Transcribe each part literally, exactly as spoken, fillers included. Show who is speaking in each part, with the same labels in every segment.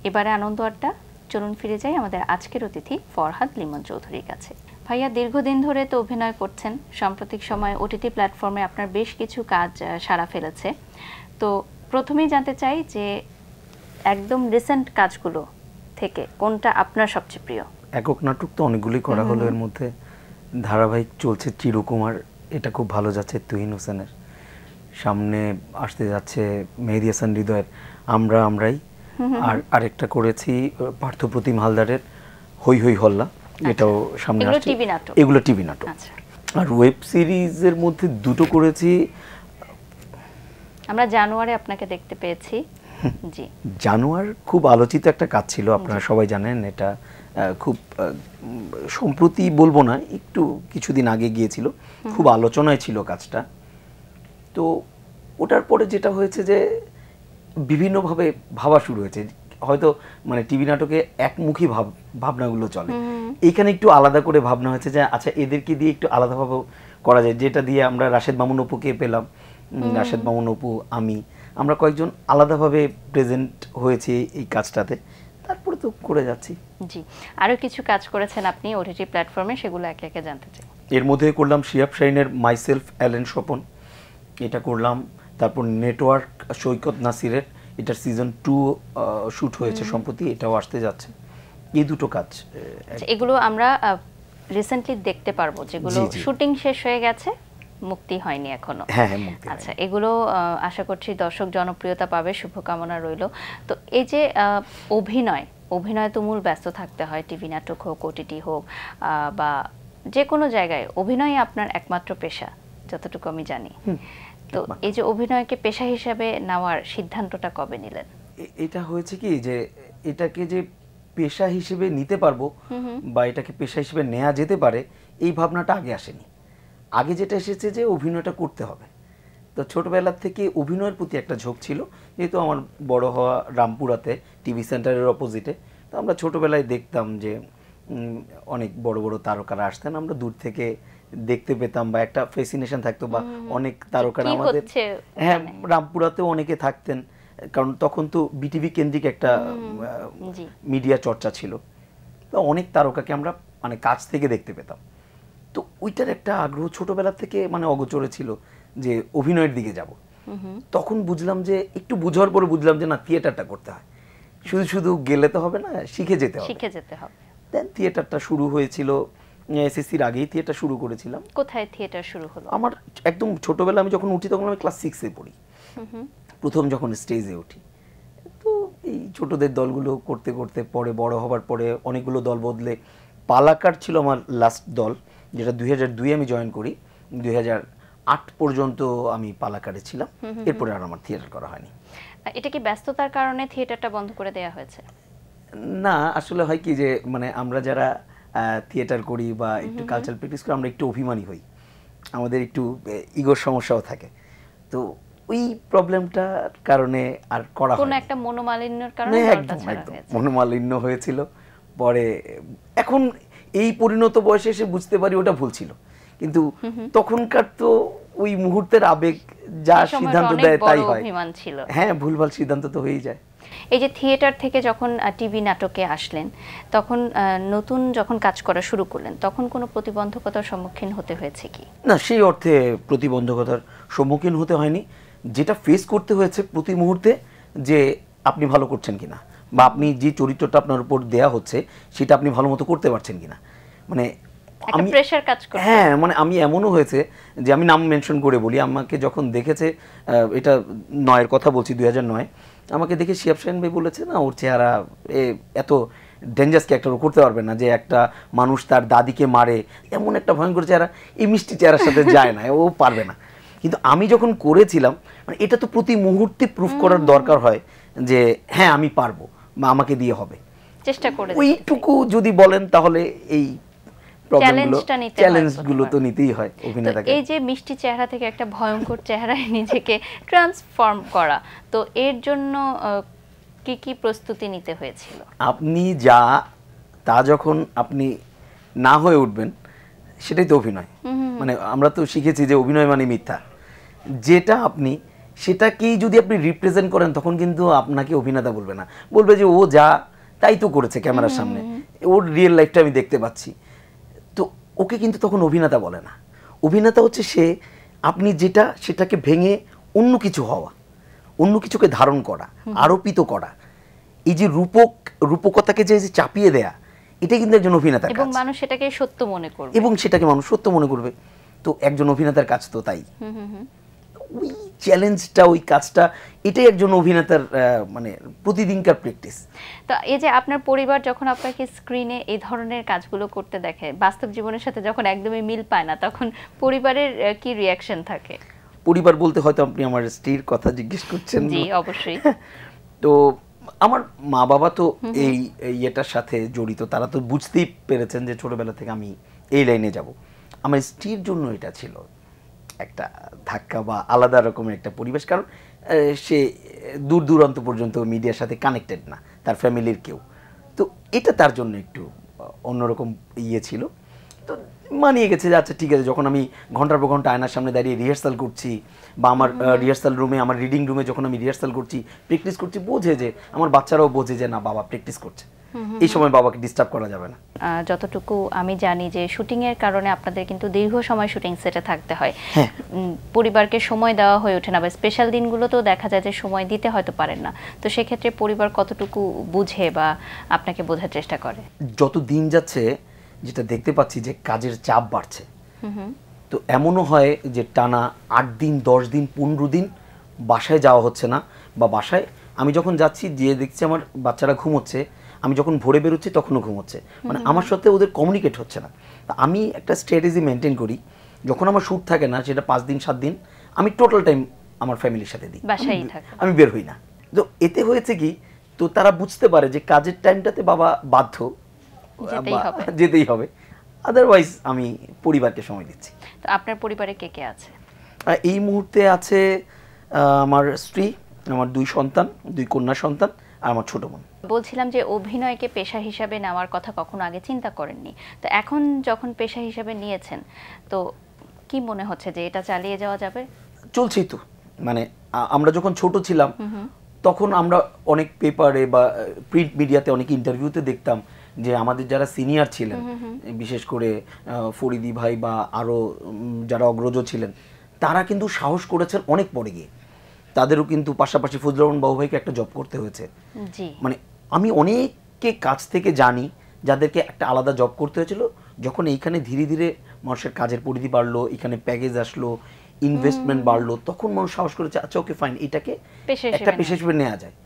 Speaker 1: এবারে আনন্দ আড্ডা, চলুন ফিরে যাই আমাদের আজকের অতিথি ফরহাদ লিমন চৌধুরীর কাছে। ভাইয়া দীর্ঘদিন ধরে তো অভিনয় করছেন, সাম্প্রতিক সময়ে ওটিটি প্ল্যাটফর্মে আপনার বেশ কিছু কাজ সাড়া ফেলেছে। তো প্রথমেই জানতে চাই যে একদম রিসেন্ট কাজগুলো থেকে কোনটা আপনার সবচেয়ে প্রিয়?
Speaker 2: একক নাটক তো অনেকগুলি করা হলো, এর মধ্যে ধারাবাহিক চলছে চিরকুমার, এটা খুব ভালো যাচ্ছে তুহিন হোসেনের। সামনে আসতে যাচ্ছে মেহেদী হাসান হৃদয়ের আমরা আমরাই, আর আরেকটা করেছি পার্থপ্রতিম হালদারের হই হই হল্লা, এটাও সামনে আসছে। এগুলো টিভি নাটক। আর ওয়েব সিরিজের মধ্যে দুটো করেছি।
Speaker 1: আমরা জানুয়ারি আপনাকে দেখতে পেয়েছি। জি,
Speaker 2: জানুয়ার খুব আলোচিত একটা কাজ ছিল, আপনারা সবাই জানেন। এটা খুব সম্প্রতি বলবো না, একটু কিছুদিন আগে গিয়েছিল, খুব আলোচনায় ছিল কাজটা। তো ওটার পরে যেটা হয়েছে যে বিভিন্নভাবে ভাবা শুরু হয়েছে, হয়তো মানে টিভি নাটকে একমুখী ভাব ভাবনাগুলো চলে, এইখানে একটু আলাদা করে ভাবনা হয়েছে যে আচ্ছা এদেরকে দিয়ে একটু আলাদাভাবে করা যায়, যেটা দিয়ে আমরা রাশেদ মামুন অপুকে পেলাম, রাশেদ মামুন অপু আমি আমরা কয়েকজন আলাদাভাবে প্রেজেন্ট হয়েছে এই কাজটাতে, তারপরে তো করে যাচ্ছি।
Speaker 1: জি, আরও কিছু কাজ করেছেন আপনি ওটিটি প্ল্যাটফর্মে, সেগুলো একে একে জানতে চাই।
Speaker 2: এর মধ্যে করলাম শিয়াব শাহিনের মাইসেলফ অ্যালেন স্বপন, এটা করলাম। তারপর নেটওয়ার্ক সৈকত নাসিরের, এটার সিজন টু শ্যুট হয়েছে সম্প্রতি, এটাও আসতে যাচ্ছে। এই দুটো কাজ,
Speaker 1: এগুলো আমরা রিসেন্টলি দেখতে পারবো, যেগুলো শুটিং শেষ হয়ে গেছে, মুক্তি হয়নি এখনো।
Speaker 2: হ্যাঁ হ্যাঁ, মুক্তি।
Speaker 1: আচ্ছা, এগুলো আশা করছি দর্শক জনপ্রিয়তা পাবে, শুভকামনা রইল। তো এই যে অভিনয়, অভিনয় তো মূল ব্যস্ত থাকতে হয়, টিভি নাটক হোক, ওটিটি হোক, বা যে কোনো জায়গায় অভিনয় আপনার একমাত্র পেশা যতটুকু আমি জানি। তো এই যে অভিনয়কে পেশা হিসাবে নেওয়ার সিদ্ধান্তটা কবে নিলেন?
Speaker 2: এটা হয়েছে কি যে এটাকে যে পেশা হিসেবে নিতে পারবো বা এটাকে পেশা হিসেবে নেওয়া যেতে পারে, এই ভাবনাটা আগে আসেনি। আগে যেটা এসেছে যে অভিনয়টা করতে হবে। তো ছোটবেলার থেকে অভিনয়ের প্রতি একটা ঝোঁক ছিল, যেহেতু আমার বড় হওয়া রামপুরাতে টিভি সেন্টারের অপোজিটে। তো আমরা ছোটবেলায় দেখতাম যে অনেক বড় বড় তারকারা আসতেন, আমরা দূর থেকে দেখতে পেতাম, বা একটা ফ্যাসিনেশন থাকতো, বা অনেক তারকারা আমাদের, হ্যাঁ রামপুরাতেও অনেকে থাকতেন, কারণ তখন তো বিটিভি কেন্দ্রিক একটা মিডিয়া চর্চা ছিল। তো অনেক তারকাকে আমরা মানে কাছ থেকে দেখতে পেতাম। তো ওইটার একটা আগ্রহ ছোটবেলা থেকে মানে অগোচরে ছিল যে অভিনয়ের দিকে যাব। তখন বুঝলাম যে একটু বুঝার পরে বুঝলাম যে না, থিয়েটারটা করতে হয়, শুধু শুধু গেলে তো হবে না, শিখে যেতে হবে,
Speaker 1: শিখে যেতে হবে।
Speaker 2: দেন থিয়েটারটা শুরু হয়েছিল, এসএসসির আগেই থিয়েটার শুরু করেছিলাম।
Speaker 1: কোথায় থিয়েটার শুরু হলো?
Speaker 2: আমার একদম ছোটবেলা, আমি যখন উঠি তখন আমি ক্লাস সিক্সে পড়ি, প্রথম যখন স্টেজে উঠি। তো এই ছোটদের দলগুলো করতে করতে পরে বড় হবার পরে অনেকগুলো দল বদলে পালাকার ছিল আমার লাস্ট দল, যেটা দুই হাজার দুই আমি জয়েন করি। দুই হাজার আট পর্যন্ত আমি পালাকারে ছিলাম, এরপরে আর আমার থিয়েটার করা হয়নি।
Speaker 1: এটা কি ব্যস্ততার কারণে থিয়েটারটা বন্ধ করে দেওয়া হয়েছে?
Speaker 2: না, আসলে হয় কি যে মানে আমরা যারা থিয়েটার করি বা একটু কালচারাল প্র্যাকটিস করি, আমরা একটু অভিমানী হই, আমাদের একটু ইগোর সমস্যাও থাকে। তো ওই প্রবলেমটার কারণে আর করা হয়নি।
Speaker 1: কোন একটা মনোমালিন্যের কারণে
Speaker 2: একদম একদম মনোমালিন্য হয়েছিল। পরে এখন এই পরিণত বয়সে এসে বুঝতে পারি ওটা ভুল ছিল, কিন্তু তখনকার তো ওই মুহূর্তের আবেগ যা সিদ্ধান্ত দেয় তাই হয়। হ্যাঁ, ভুলভাল সিদ্ধান্ত তো হয়েই যায়।
Speaker 1: এই যে থিয়েটার থেকে যখন টিভি নাটকে আসলেন, তখন নতুন যখন কাজ করা শুরু করলেন, তখন কোনো প্রতিবন্ধকতার সম্মুখীন হতে হয়েছে কি?
Speaker 2: না, সেই অর্থে প্রতিবন্ধকতার সম্মুখীন হতে হয়নি। যেটা ফেস করতে হয়েছে প্রতি মুহূর্তে, যে আপনি ভালো করছেন কিনা, বা আপনি যে চরিত্রটা আপনার উপর দেয়া হচ্ছে সেটা আপনি ভালো মতো করতে পারছেন কিনা। মানে
Speaker 1: আমি প্রেসার কাজ করে,
Speaker 2: হ্যাঁ মানে আমি এমনও হয়েছে যে আমি নাম মেনশন করে বলি, আমাকে যখন দেখেছে, এটা নয়ের কথা বলছি, দুই হাজার নয়, আমাকে দেখে শিয়াব শাহিন ভাই বলেছে না ওর চেহারা এত ডেঞ্জারাস ক্যারেক্টার করতে পারবে না, যে একটা মানুষ তার দাদিকে মারে, এমন একটা ভয়ঙ্কর চেহারা এই মিষ্টি চেহারার সাথে যায় না, ও পারবে না। কিন্তু আমি যখন করেছিলাম, মানে এটা তো প্রতি মুহূর্তে প্রুফ করার দরকার হয় যে হ্যাঁ আমি পারবো বা আমাকে দিয়ে হবে,
Speaker 1: চেষ্টা করে
Speaker 2: ওইটুকু যদি বলেন তাহলে এই চ্যালেঞ্জগুলো তো নিতেই হয় অভিনেতাকে।
Speaker 1: এই যে মিষ্টি চেহারা থেকে একটা ভয়ঙ্কর চেহারায় নিজেকে ট্রান্সফর্ম করা, তো এর জন্য কি কি প্রস্তুতি নিতে হয়েছিল?
Speaker 2: আপনি যা তা যখন আপনি না হয়ে উঠবেন, সেটাই তো অভিনয়। মানে আমরা তো শিখেছি যে অভিনয় মানে মিথ্যা, যেটা আপনি সেটাকেই যদি আপনি রিপ্রেজেন্ট করেন তখন কিন্তু আপনাকে অভিনেতা বলবে না, বলবে যে ও যা তাই তো করেছে ক্যামেরার সামনে, ওর রিয়েল লাইফটা আমি দেখতে পাচ্ছি। তো ওকে কিন্তু তখন অভিনেতা বলে না। অভিনেতা হচ্ছে সে আপনি যেটা সেটাকে ভেঙে অন্য কিছু হওয়া, অন্য কিছুকে ধারণ করা, আরোপিত করা, এই যে রূপক রূপকতাকে যে চাপিয়ে দেয়া, এটা কিন্তু একজন অভিনেতার কাজ,
Speaker 1: এবং মানুষ সেটাকে সত্য মনে করবে,
Speaker 2: এবং সেটাকে মানুষ সত্য মনে করবে। তো একজন অভিনেতার কাজ তো তাই। ওই চ্যালেঞ্জটা, ওই কাজটা, এটাই একজন অভিনেতার মানে প্রতিদিনকার প্র্যাকটিস।
Speaker 1: তো এই যে আপনার পরিবার যখন আপনাকে স্ক্রিনে এই ধরনের কাজগুলো করতে দেখে, বাস্তব জীবনের সাথে যখন একদমই মিল পায় না, তখন পরিবারের কি রিয়াকশন থাকে?
Speaker 2: পরিবার বলতে হয়তো আপনি আমার স্ত্রীর কথা জিজ্ঞেস করছেন।
Speaker 1: জি অবশ্যই।
Speaker 2: তো আমার মা বাবা তো এই ইয়েটার সাথে জড়িত, তারা তো বুঝতেই পেরেছেন যে ছোটবেলা থেকে আমি এই লাইনে যাব। আমার স্ত্রীর জন্য এটা ছিল একটা ধাক্কা বা আলাদা রকমের একটা পরিবেশ, কারণ সে দূর দূরান্ত পর্যন্ত মিডিয়ার সাথে কানেক্টেড না, তার ফ্যামিলির কেউ। তো এটা তার জন্য একটু অন্যরকম ইয়ে ছিল। তো মানিয়ে গেছে যে আচ্ছা ঠিক আছে, যখন আমি ঘন্টার পর ঘন্টা আয়নার সামনে দাঁড়িয়ে রিহার্সাল করছি, বা আমার রিহার্সাল রুমে, আমার রিডিং রুমে যখন আমি রিহার্সাল করছি, প্র্যাকটিস করছি, বোঝে যে আমার বাচ্চারাও বোঝে যে না বাবা প্র্যাকটিস করছে, এই সময় বাবাকে ডিস্টার্ব করা যাবে না।
Speaker 1: যতটুকু আমি জানি যে শুটিং এর কারণে আপনাদের কিন্তু দীর্ঘ সময় শুটিং সেটে থাকতে হয়, পরিবারকে সময় দেওয়া হয়ে ওঠে না, বা স্পেশাল দিনগুলোতেও দেখা যায় যে সময় দিতে হয়তো পারেন না। তো সেক্ষেত্রে পরিবার কতটুকু বুঝে বা আপনাকে বোঝার চেষ্টা করে?
Speaker 2: যত দিন যাচ্ছে যেটা দেখতে পাচ্ছি যে কাজের চাপ বাড়ছে, তো এমনও হয় যে টানা আট দিন দশ দিন পনেরো দিন বাসায় যাওয়া হচ্ছে না, বা বাসায় আমি যখন যাচ্ছি গিয়ে দেখছি আমার বাচ্চারা ঘুমোচ্ছে, আমি যখন ভোরে বেরোচ্ছি তখনও ঘুমোচ্ছে, মানে আমার সাথে ওদের কমিউনিকেট হচ্ছে না। তা আমি একটা স্ট্র্যাটেজি মেনটেন করি, যখন আমার শ্যুট থাকে না সেটা পাঁচ দিন সাত দিন আমি টোটাল টাইম আমার ফ্যামিলির সাথে দিই, আমি বের হই না। তো এতে হয়েছে কি, তো তারা বুঝতে পারে যে কাজের টাইমটাতে বাবা বাধ্য যেতেই হবে, আদারওয়াইজ আমি পরিবারকে সময় দিচ্ছি।
Speaker 1: তো আপনার পরিবারে কে কে আছে?
Speaker 2: এই মুহূর্তে আছে আমার স্ত্রী, আমার দুই সন্তান, দুই কন্যা সন্তান, আর আমার ছোট বোন।
Speaker 1: বলছিলাম যে অভিনয়কে পেশা হিসাবে নেওয়ার কথা কখনো আগে চিন্তা করেননি, তো এখন যখন পেশা হিসাবে নিয়েছেন, তো কি মনে হচ্ছে যে এটা চালিয়ে যাওয়া যাবে?
Speaker 2: চলছেই তো, মানে আমরা যখন ছোট ছিলাম তখন আমরা অনেক পেপারে বা প্রিন্ট মিডিয়াতে অনেক ইন্টারভিউতে দেখতাম যে আমাদের যারা সিনিয়র ছিলেন, বিশেষ করে ফরিদি ভাই বা আরও যারা অগ্রজ ছিলেন, তারা কিন্তু সাহস করেছেন অনেক পরে গিয়ে, তাদেরও কিন্তু পাশাপাশি ফজলুর রহমান বাবু ভাইকে একটা জব করতে হয়েছে। মানে আমি অনেককে কাছ থেকে জানি যাদেরকে একটা আলাদা জব করতে হয়েছিল, যখন এইখানে ধীরে ধীরে মানুষের কাজের পরিধি বাড়লো, এখানে প্যাকেজ আসলো, ইনভেস্টমেন্ট বাড়লো, তখন মানুষ সাহস করেছে আচ্ছা ওকে ফাইন, এটাকে একটা পেশা হিসেবে নেওয়া যায়।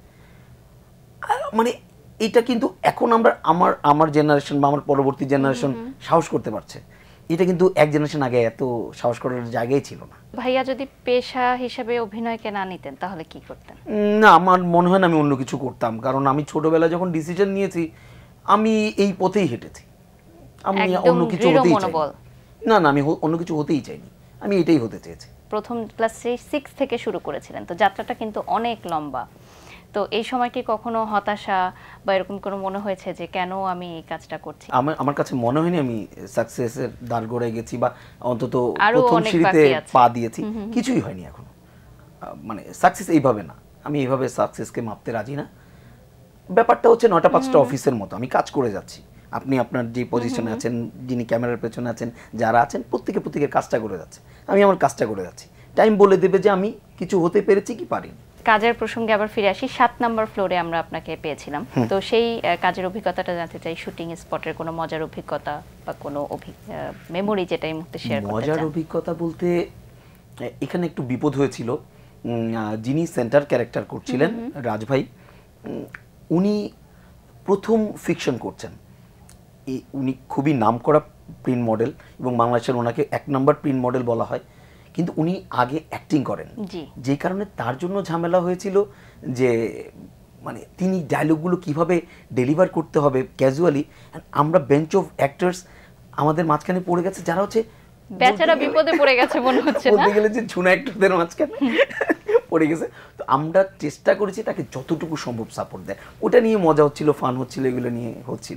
Speaker 2: মানে এটা কিন্তু এখন আমরা আমার আমার জেনারেশন বা আমার পরবর্তী জেনারেশন সাহস করতে পারছে, এটা কিন্তু এক জেনারেশন আগে এত সাহস করার জায়গায় ছিল না।
Speaker 1: ভাইয়া যদি পেশা হিসেবে অভিনয়কে না নিতেন তাহলে কি করতেন?
Speaker 2: না, আমার মনে হয় না আমি অন্য কিছু করতাম, কারণ আমি ছোটবেলায় যখন ডিসিশন নিয়েছি আমি এই পথেই হেঁটেছি, আমি অন্য কিছু হতেই চাই না। না, আমি অন্য কিছু হতেই চাইনি, আমি এটাই হতে চেয়েছি।
Speaker 1: প্রথম ক্লাস সিক্স থেকে শুরু করেছিলেন, তো যাত্রাটা কিন্তু অনেক লম্বা। তো এই সময় কি কখনো হতাশা বা এরকম কোনো মনে হয়েছে যে কেন আমি এই কাজটা করছি?
Speaker 2: আমার আমার কাছে মনে হয়নি আমি সাকসেসের দ্বারগোড়ায় গেছি, বা অন্তত প্রথম সিঁড়িতে পা দিয়েছি, কিছুই হয়নি এখনো। মানে সাকসেস এইভাবে না, আমি এইভাবে সাকসেসকে মাপতে রাজি না। ব্যাপারটা হচ্ছে নয়টা পাঁচটা অফিসের মতো, আমি কাজ করে যাচ্ছি। আপনি আপনার যে পজিশনে আছেন, যিনি ক্যামেরার পেছনে আছেন, যারা আছেন, প্রত্যেকে প্রত্যেকের কাজটা করে যাচ্ছে, আমি আমার কাজটা করে যাচ্ছি। টাইম বলে দেবে যে আমি কিছু হতে পেরেছি কি পারিনি।
Speaker 1: কাজের প্রসঙ্গে আবার ফিরে আসি, সাত নাম্বার ফ্লোরে আমরা আপনাকে পেয়েছিলাম, তো সেই কাজের অভিজ্ঞতাটা জানতে চাই। শুটিং স্পটের কোনো মজার অভিজ্ঞতা বা কোনো মেমোরি যেটা এই মুহূর্তে শেয়ার করতে চান?
Speaker 2: মজার অভিজ্ঞতা বলতে এখানে একটু বিপদ হয়েছিল। যিনি সেন্টার ক্যারেক্টার করছিলেন রাজভাই, উনি প্রথম ফিকশন করছেন, উনি খুবই নামকরা প্রিন্ট মডেল এবং বাংলাদেশের ওনাকে এক নম্বর প্রিন্ট মডেল বলা হয়, কিন্তু উনি আগে অ্যাক্টিং করেন, যেই কারণে তার জন্য ঝামেলা হয়েছিল যে মানে তিনি ডায়লগগুলো কিভাবে ডেলিভার করতে হবে ক্যাজুয়ালি। আমরা বেঞ্চ অফ অ্যাক্টরস আমাদের মাঝখানে পড়ে গেছে, যারা হচ্ছে
Speaker 1: বেচারা বিপদে পড়ে গেছে মনে হচ্ছে, না
Speaker 2: বলতে গেলে যে ছুনা অ্যাক্টরদের মাঝখানে পড়ে গেছে। তো আমরা চেষ্টা করেছি তাকে যতটুকু সম্ভব সাপোর্ট দেয়, ওটা নিয়ে মজা হচ্ছিল, ফান হচ্ছিল, এগুলো নিয়ে হচ্ছিল।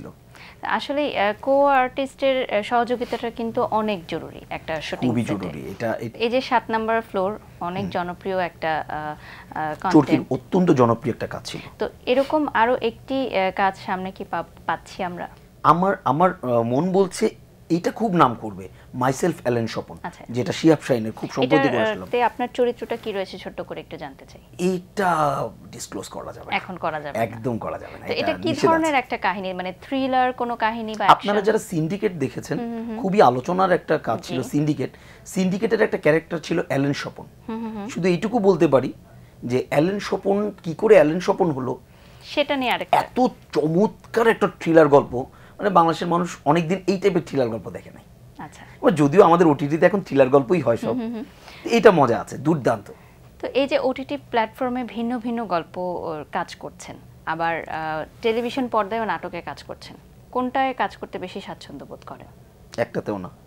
Speaker 1: আসলে কো আর্টিস্টের সহযোগিতাটা কিন্তু অনেক জরুরি একটা শুটিং
Speaker 2: খুবই জরুরি। এটা
Speaker 1: এই যে সাত নাম্বার ফ্লোর অনেক জনপ্রিয় একটা
Speaker 2: চরকির অত্যন্ত জনপ্রিয় একটা কাজ ছিল।
Speaker 1: তো এরকম আরো একটি কাজ সামনে কি পাচ্ছি আমরা?
Speaker 2: আমার আমার মন বলছে এটা খুব নাম করবে, মাইসেলফ অ্যালেন স্বপন, যেটা শিহাব শাহিনের খুব সম্প্রতি করেছিলাম।
Speaker 1: এতে আপনার চরিত্রটা কি রয়েছে ছোট্ট করে একটু জানতে চাই।
Speaker 2: এটা ডিসক্লোজ করা যাবে না,
Speaker 1: এখন করা যাবে না,
Speaker 2: একদম করা যাবে না।
Speaker 1: এটা কি ধরনের একটা কাহিনী, মানে থ্রিলার কোন কাহিনী বা
Speaker 2: আপনারা যারা সিন্ডিকেট দেখেছেন, খুবই আলোচনার একটা কাজ ছিল সিন্ডিকেট। সিন্ডিকেটের একটা ক্যারেক্টার ছিল অ্যালেন স্বপন। শুধু এইটুকু বলতে পারি যে অ্যালেন স্বপন কি করে অ্যালেন স্বপন হলো
Speaker 1: সেটা নিয়ে আরেকটা
Speaker 2: এত চমৎকার একটা থ্রিলার গল্প, মানে বাংলাদেশের মানুষ অনেকদিন এই টাইপের থ্রিলার গল্প দেখে নাই।
Speaker 1: আচ্ছা,
Speaker 2: যদিও আমাদের ওটিটিতে এখন থ্রিলার গল্পই হয় সব, এইটা মজা আছে, দুর্দান্ত।
Speaker 1: তো এই যে ওটিটি প্ল্যাটফর্মে ভিন্ন ভিন্ন গল্প কাজ করছেন, আবার টেলিভিশন পর্দায় ও নাটকে কাজ করছেন, কোনটায় কাজ করতে বেশি স্বাচ্ছন্দ্য বোধ করেন?
Speaker 2: একটাতেও না,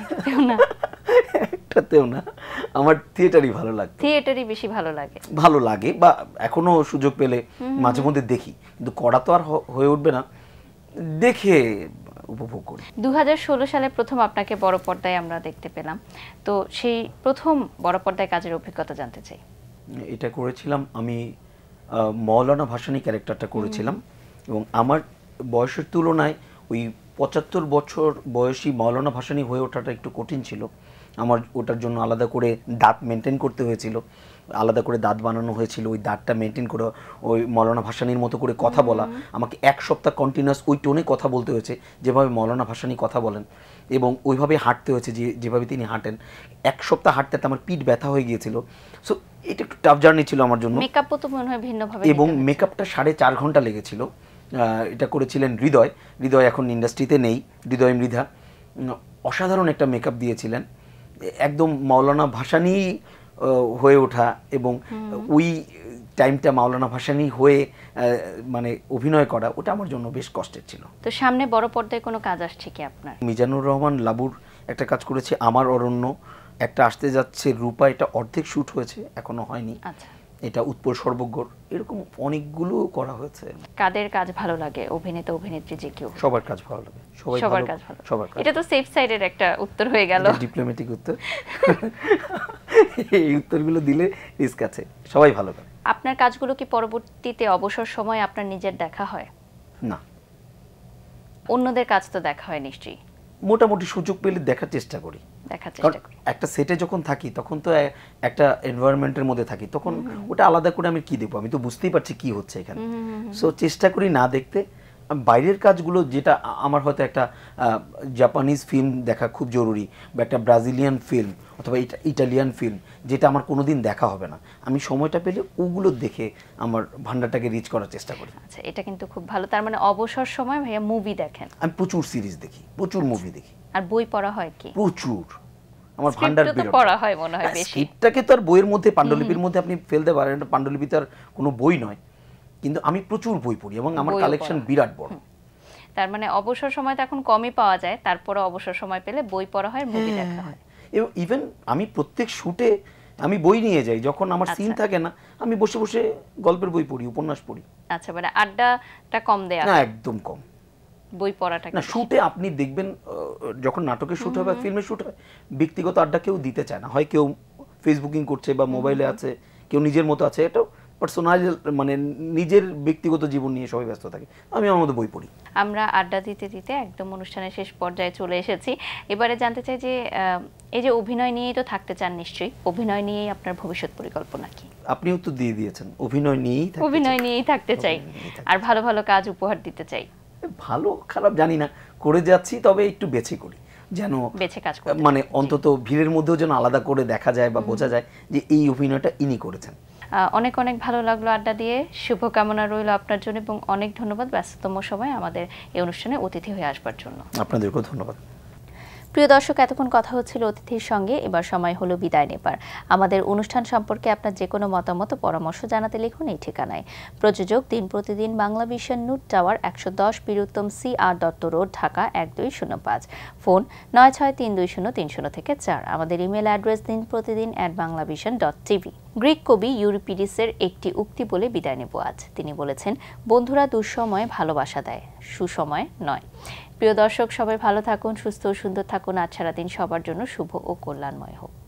Speaker 2: একটাতেও না, আমার থিয়েটারই ভালো লাগে।
Speaker 1: থিয়েটারই বেশি ভালো লাগে?
Speaker 2: ভালো লাগে, বা এখনো সুযোগ পেলে মাঝে মধ্যে দেখি, কিন্তু করা তো আর হয়ে উঠবে না, দেখে উপভোগ করি।
Speaker 1: দু হাজার ষোলো সালে প্রথম আপনাকে বড় পর্দায় আমরা দেখতে পেলাম, তো সেই প্রথম বড় পর্দায় কাজের অভিজ্ঞতা জানতে চাই।
Speaker 2: এটা করেছিলাম আমি মৌলানা ভাসানী ক্যারেক্টারটা করেছিলাম, এবং আমার বয়সের তুলনায় ওই পঁচাত্তর বছর বয়সী মৌলানা ভাসানী হয়ে ওঠাটা একটু কঠিন ছিল আমার। ওটার জন্য আলাদা করে দাঁত মেনটেন করতে হয়েছিল, আলাদা করে দাঁত বানানো হয়েছিল, ওই দাঁতটা মেনটেন করে ওই মৌলানা ভাসানীর মতো করে কথা বলা। আমাকে এক সপ্তাহ কন্টিনিউয়াস ওই টোনে কথা বলতে হয়েছে যেভাবে মৌলানা ভাসানী কথা বলেন, এবং ওইভাবে হাঁটতে হয়েছে যে যেভাবে তিনি হাঁটেন। এক সপ্তাহ হাঁটতে আমার পিঠ ব্যথা হয়ে গিয়েছিল। সো এটা একটু টাফ জার্নি ছিল আমার জন্য।
Speaker 1: মেকআপও তো মনে হয় ভিন্নভাবে,
Speaker 2: এবং মেকআপটা সাড়ে চার ঘন্টা লেগেছিল। এটা করেছিলেন হৃদয়। হৃদয় এখন ইন্ডাস্ট্রিতে নেই, হৃদয় মৃধা। অসাধারণ একটা মেকআপ দিয়েছিলেন, একদম মৌলানা ভাসানী হয়ে ওঠা, এবং ওই টাইমটা মৌলানা ভাসানী হয়ে মানে অভিনয় করা, ওটা আমার জন্য বেশ কষ্টের ছিল।
Speaker 1: তো সামনে বড় পর্দায় কোনো কাজ আসছে কি আপনার?
Speaker 2: মিজানুর রহমান লাবুর একটা কাজ করেছি, আমার অরণ্য। একটা আসতে যাচ্ছে রূপা, এটা অর্ধেক শ্যুট হয়েছে, এখনো হয়নি।
Speaker 1: আচ্ছা,
Speaker 2: এটা উৎপল সর্বজ্ঞর, এরকম অনেকগুলো করা হয়েছে।
Speaker 1: কাদের কাজ ভালো লাগে? অভিনেতা অভিনেত্রী যে কেউ?
Speaker 2: সবার কাজ ভালো লাগে, সবাই
Speaker 1: সবার কাজ ভালো।
Speaker 2: সবার কাজ।
Speaker 1: এটা তো সেফ সাইডের একটা উত্তর হয়ে গেল,
Speaker 2: ডিপ্লোম্যাটিক উত্তর। এই উত্তরগুলো দিলে রিস্ক আছে, সবাই ভালো করে।
Speaker 1: আপনার কাজগুলো কি পরবর্তীতে অবসর সময় আপনার নিজের দেখা হয়?
Speaker 2: না,
Speaker 1: অন্যদের কাজ তো দেখা হয় নিশ্চয়ই।
Speaker 2: মোটামুটি সুযোগ পেলে দেখার চেষ্টা করি।
Speaker 1: দেখার চেষ্টা করি।
Speaker 2: একটা সেটে যখন থাকি তখন তো একটা এনভায়রনমেন্টের মধ্যে থাকি, তখন ওটা আলাদা করে আমি কি দেখবো, আমি তো বুঝতেই পারছি কি হচ্ছে এখানে। সো চেষ্টা করি না দেখতে। বাইরের কাজগুলো যেটা আমার হয়তো একটা জাপানিজ ফিল্ম দেখা খুব জরুরি, বা একটা ব্রাজিলিয়ান ফিল্ম অথবা ইটালিয়ান ফিল্ম, যেটা আমার কোনোদিন দেখা হবে না, আমি সময়টা পেলে ওগুলো দেখে আমার ভান্ডারটাকে রিচ করার চেষ্টা করি।
Speaker 1: আচ্ছা, এটা কিন্তু খুব ভালো। তার মানে অবসর সময় ভাইয়া মুভি দেখেন?
Speaker 2: আমি প্রচুর সিরিজ দেখি, প্রচুর মুভি দেখি।
Speaker 1: আর বই পড়া হয় কি?
Speaker 2: প্রচুর, আমার ভান্ডার বিরাট।
Speaker 1: পড়া হয় মনে হয় বেশি।
Speaker 2: স্ক্রিপ্টটাকে তো আর বইয়ের মধ্যে, পাণ্ডুলিপির মধ্যে আপনি ফেলতে পারেন, পাণ্ডুলিপি তার কোনো বই নয়, কিন্তু আমি প্রচুর বই পড়ি এবং আমার কালেকশন বিরাট বড়।
Speaker 1: তার মানে অবসর সময় তো এখন কমই পাওয়া যায়, তারপরে অবসর সময় পেলে বই পড়া হয়, মুভি দেখা হয়।
Speaker 2: এবং ইভেন আমি প্রত্যেক শুটে আমি বই নিয়ে যাই, যখন আমার সিন থাকে না আমি বসে বসে গল্পের বই পড়ি, উপন্যাস পড়ি।
Speaker 1: আচ্ছা, মানে আড্ডাটা কম দেয়া?
Speaker 2: না, একদম কম।
Speaker 1: বই পড়াটা
Speaker 2: না, শুটে আপনি দেখবেন যখন নাটকের শুট হয় বা ফিল্মের শুট হয়, ব্যক্তিগত আড্ডা কেউ দিতে চায় না, হয় কেউ ফেসবুকিং করছে বা মোবাইলে আছে, কেউ নিজের মতো আছে, এটা পার্সোনাল মানে নিজের ব্যক্তিগত জীবন নিয়ে সবাই ব্যস্ত থাকে, আমি আমার মতো বই পড়ি।
Speaker 1: আমরা আড্ডা দিতে দিতে একদম অনুষ্ঠানের শেষ পর্যায়ে চলে এসেছি। এবারে জানতে চাই যে এই যে অভিনয় নিয়েই তো থাকতে চান নিশ্চয়ই, অভিনয় নিয়েই আপনার ভবিষ্যৎ পরিকল্পনা কি?
Speaker 2: আপনিও তো দিয়ে দিয়েছেন, অভিনয় নিয়েই থাকতে চাই।
Speaker 1: অভিনয় নিয়েই থাকতে চাই, আর ভালো ভালো কাজ উপহার দিতে চাই।
Speaker 2: ভালো খারাপ জানি না, করে যাচ্ছি, তবে একটু বেছে করি, যেন
Speaker 1: বেছে কাজ করতে,
Speaker 2: মানে অন্তত ভিড়ের মধ্যেও যেন আলাদা করে দেখা যায় বা বোঝা যায় যে এই অভিনয়টা ইনি করেছেন।
Speaker 1: অনেক অনেক ভালো লাগলো আড্ডা দিয়ে, শুভকামনা রইল আপনার জন্য, এবং অনেক ধন্যবাদ ব্যস্ততম সময় আমাদের এই অনুষ্ঠানে অতিথি হয়ে আসবার জন্য।
Speaker 2: আপনাদেরকেও ধন্যবাদ।
Speaker 1: প্রিয় দর্শক, এতক্ষণ কথা হচ্ছিল অতিথির সঙ্গে, এবার সময় হলো বিদায় নেবার। আমাদের অনুষ্ঠান সম্পর্কে আপনার যে কোনো মতামত পরামর্শ জানাতে লিখুন এই ঠিকানায়। প্রযোজক দিন প্রতিদিন বাংলাভিশন, নূর টাওয়ার, একশো দশ Bir Uttam, C R Datta road, Dhaka এক দুই শূন্য পাঁচ। ফোন নয় ছয় তিন দুই শূন্য তিন শূন্য থেকে চার। আমাদের ইমেল অ্যাড্রেস দিন Protidin at Banglavision dot TV. Greek কবি ইউরিপিডিসের একটি উক্তি বলে বিদায় নেব আজ। তিনি বলেছেন, বন্ধুরা দুঃসময়ে ভালোবাসা দেয়, সুসময়ে নয়। প্রিয় দর্শক, সবাই ভালো থাকুন, সুস্থ ও সুন্দর থাকুন। আজ সারাদিন সবার জন্য শুভ ও কল্যাণময় হোক।